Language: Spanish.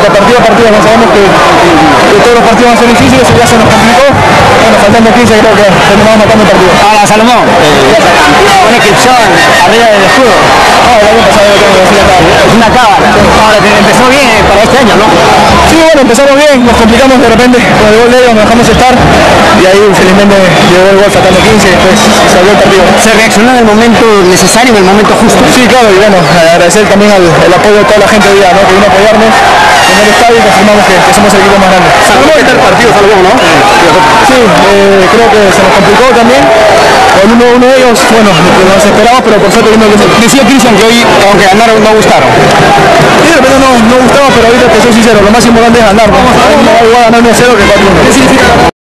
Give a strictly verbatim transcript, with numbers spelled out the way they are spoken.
pero partido a partido, no sabemos que, que todos los partidos van a ser difíciles, ya se nos complicó. Bueno, faltando quince creo que terminamos matando el partido. Ahora, Salomón, eh, una inscripción arriba del escudo. No, el año pasado yo tengo que decir acá. Es una cábala. Ahora que empezó bien para este año, ¿no? Sí, bueno, empezamos bien, nos complicamos de repente con el gol de ellos, nos dejamos estar y ahí felizmente llegó el gol faltando quince y después salió el partido. ¿Se reaccionó en el momento necesario, en el momento justo? Sí, claro, y bueno, agradecer también al, el apoyo de toda la gente hoy día, ¿no? Que vino a apoyarnos en el estadio y confirmamos que, que somos el equipo más grande. Salomón está el partido, Salomón, ¿no? Sí, eh, creo que se nos complicó también. Con uno, uno de ellos, bueno, nos esperamos, pero por suerte vino que se... Decía Cristian que hoy, aunque ganaron, no gustaron. Sí, de repente no, no gustaba, pero ahorita te soy sincero, lo más importante es ganar, ¿no? No va a ganar uno cero que cuatro uno.